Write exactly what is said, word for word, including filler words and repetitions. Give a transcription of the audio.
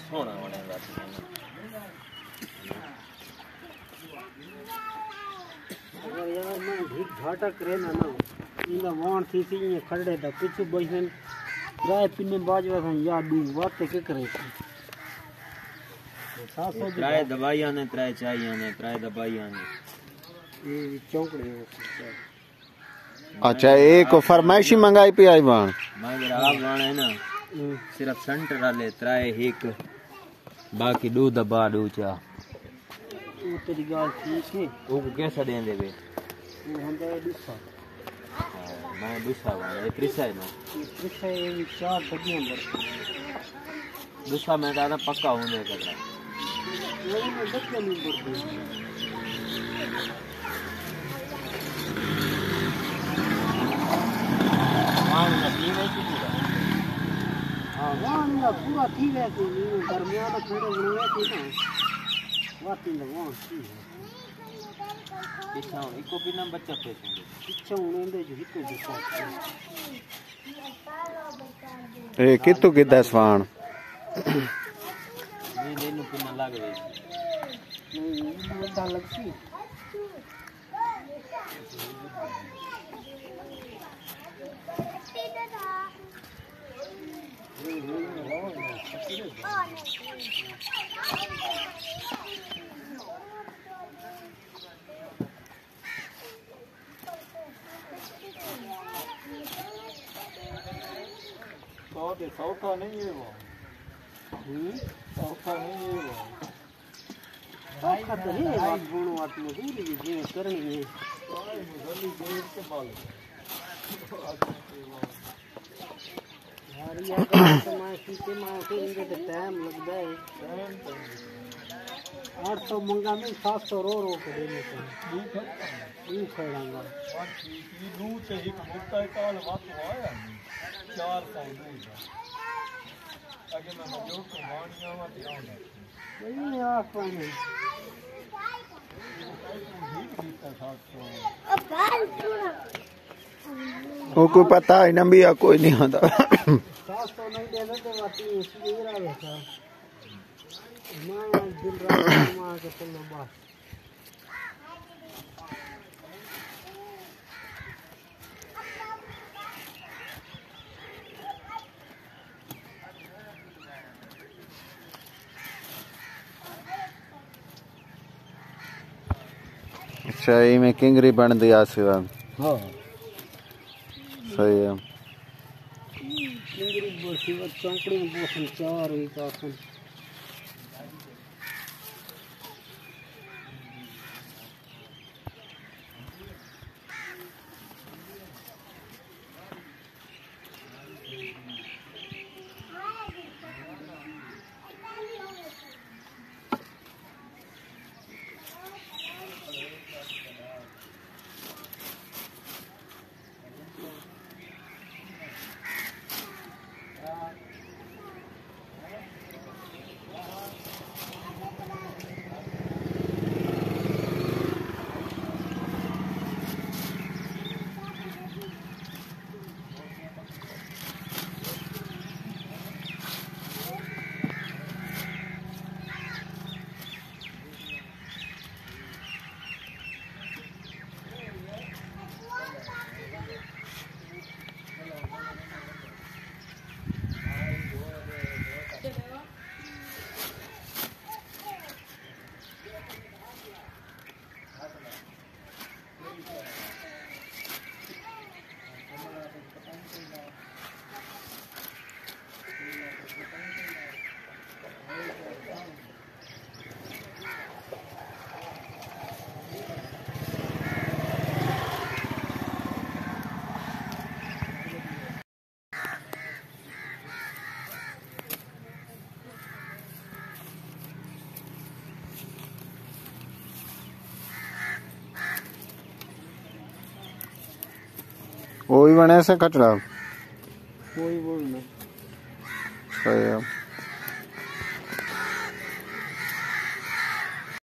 सोना बने जाती है अगर यार मैं ठीक घाटा करे ना ना इनका वाण थी थी ये खड़े था कुछ बहन राय पिने बाजवा था याद दी बातें के करे त्राय दवाइयां ने त्राय चाहिए ने त्राय दवाइयां ने ये चौकड़े अच्छा एक फरमाइशी मंगाई पे आई बाण मैं जरा आप बाण है ना सिर्फ सेंटर वाले त्राय एक बाकी दो दबा दो चा वो तेरी गाल ठीक है वो कैसा दें दे बे वो हम तो दूसरा मैं दूसरा वाला ये त्रिसा है ना त्रिसा ये चार तकियां पर दूसरा मैं दादा पक्का हूं दे कर वो में तकियां नहीं पड़ती मान ना पीवे की पूरा हां मान ना पूरा थी वैसे नहीं दरमियान में थोड़े बने थी ना वाती ना वो थी पीछा इको बिना बच्चा पैसे पीछा उन्हें जो हिको दिखा ए कितु के दस वाण ये लेनु पिना लाग गई नहीं बड़ा लगती तो ये सौखा नहीं है वो हम्म सौखा नहीं है वो सौखा तो है बात बोलो बात में पूरी जी करनी है कोई मुझे देर के बाल यार ये समय सीते मां के इनके तो टाइम लगता है आठ सौ मंगा में सात सौ रो रो के देने को ये खड़ांगा ये दूध से ही मुक्ता काल बात आया चार सौ दूध आगे मैं जो को वाणियां मत आऊंगा नहीं आ पाने वो कोई पता ही ना भी कोई नहीं आता सात सौ नहीं देना तो बात ये सीधा रहता मैं दिल रात मां के चलो बस अच्छा ये में किंगरी बन दिया सिवा हां सही है किंगरी बोसी वो चौकड़ी में बोसन चार हुई कासन वो भी बने से कचरा कोई बोल ना सही है।